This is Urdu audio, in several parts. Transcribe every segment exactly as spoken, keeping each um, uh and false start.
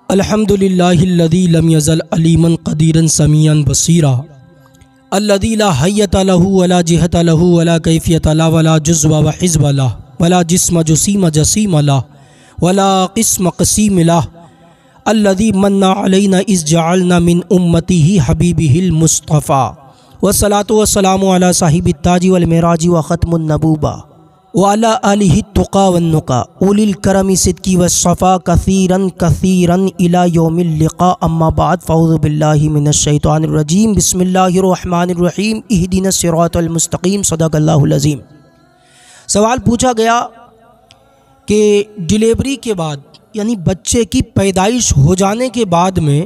الحمدللہ الذی لم یزل علیما قدیرا سمیعا بصیرا الذی لا حیۃ لہ ولا جہۃ لہ ولا کیفیۃ لہ ولا جزو وحزب لہ ولا جسم جسیم جسیم لہ ولا قسم قسیم لہ الذی من علینا اذ جعلنا من امتہ حبیبہ المصطفیٰ والصلاة والسلام علی صاحب التاج والمعراج وختم النبوہ وعلى آلہ التقى والنقى اولی الکرم صدقی والصفا کثیرا کثیرا الى یوم اللقاء اما بعد فاعوذ باللہ من الشیطان الرجیم بسم اللہ الرحمن الرحیم اہدنا الصراط المستقیم صدق اللہ العظیم۔ سوال پوچھا گیا کہ ڈیلیوری کے بعد یعنی بچے کی پیدائش ہو جانے کے بعد میں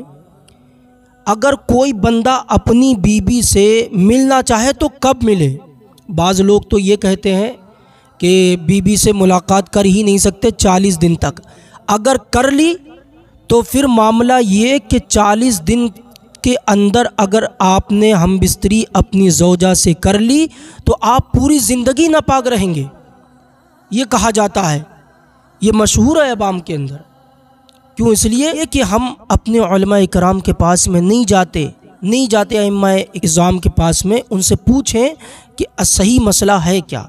اگر کوئی بندہ اپنی بیوی سے ملنا چاہے تو کب ملے؟ بعض لوگ تو یہ کہتے ہیں کہ بیوی سے ملاقات کر ہی نہیں سکتے چالیس دن تک، اگر کر لی تو پھر معاملہ یہ کہ چالیس دن کے اندر اگر آپ نے ہم بستری اپنی زوجہ سے کر لی تو آپ پوری زندگی ناپاک رہیں گے، یہ کہا جاتا ہے، یہ مشہور ہے عوام کے اندر۔ کیوں؟ اس لیے کہ ہم اپنے علماء کرام کے پاس میں نہیں جاتے نہیں جاتے ائمہ اعظام کے پاس میں، ان سے پوچھیں کہ صحیح مسئلہ ہے کیا۔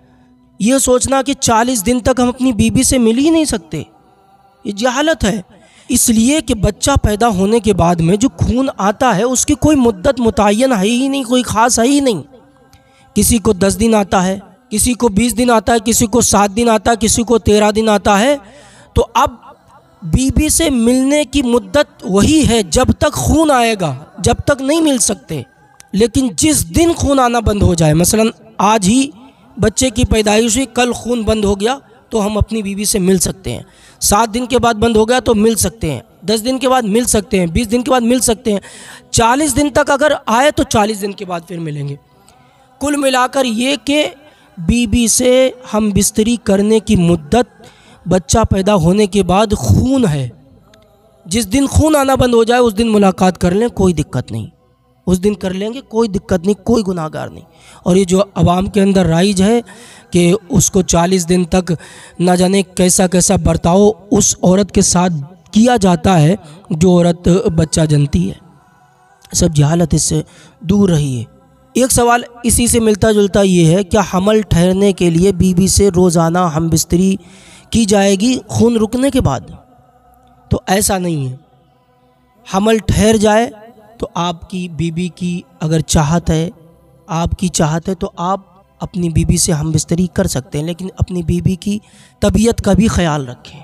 یہ سوچنا کہ چالیس دن تک ہم اپنی بیوی سے مل ہی نہیں سکتے، یہ جہالت ہے۔ اس لیے کہ بچہ پیدا ہونے کے بعد میں جو خون آتا ہے اس کی کوئی مدت متعین ہے ہی نہیں، کوئی خاص ہے ہی نہیں۔ کسی کو دس دن آتا ہے، کسی کو بیس دن آتا ہے، کسی کو سات دن آتا ہے، کسی کو تیرہ دن آتا ہے۔ تو اب بیوی سے ملنے کی مدت وہی ہے جب تک خون آئے گا، جب تک نہیں مل سکتے۔ لیکن جس دن خون آنا بند ہو جائے، مثلا آج ہی بچے کی پیدائش ہوئی، کل خون بند ہو گیا تو ہم اپنی بیوی سے مل سکتے ہیں۔ سات دن کے بعد بند ہو گیا تو مل سکتے ہیں، دس دن کے بعد مل سکتے ہیں، بیس دن کے بعد مل سکتے ہیں، چالیس دن تک اگر آئے تو چالیس دن کے بعد پھر ملیں گے۔ کل ملا کر یہ کہ بیوی سے ہم بستری کرنے کی مدت بچہ پیدا ہونے کے بعد خون ہے، جس دن خون آنا بند ہو جائے اس دن ملاقات کر لیں، کوئی دقت نہیں، اس دن کر لیں گے، کوئی دقت نہیں، کوئی گناہ گار نہیں۔ اور یہ جو عوام کے اندر رائج ہے کہ اس کو چالیس دن تک نہ جانے کیسا کیسا برتاؤ اس عورت کے ساتھ کیا جاتا ہے جو عورت بچہ جنتی ہے، سب جہالت اس سے دور رہیے۔ ایک سوال اسی سے ملتا جلتا یہ ہے، کیا حمل ٹھہرنے کے لیے بیوی سے روزانہ ہم بستری کی جائے گی خون رکنے کے بعد؟ تو ایسا نہیں ہے، حمل ٹھہر جائے تو آپ کی بیوی کی اگر چاہت ہے، آپ کی چاہت ہے تو آپ اپنی بیوی سے ہم بستری کر سکتے ہیں، لیکن اپنی بیوی کی طبیعت کا بھی خیال رکھیں۔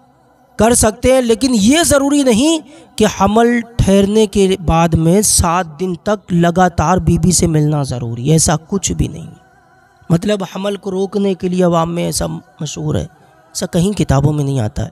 کر سکتے ہیں لیکن یہ ضروری نہیں کہ حمل ٹھہرنے کے بعد میں سات دن تک لگاتار بیوی سے ملنا ضروری ہے، ایسا کچھ بھی نہیں۔ مطلب حمل کو روکنے کے لیے عوام میں ایسا مشہور ہے، ایسا کہیں کتابوں میں نہیں آتا ہے۔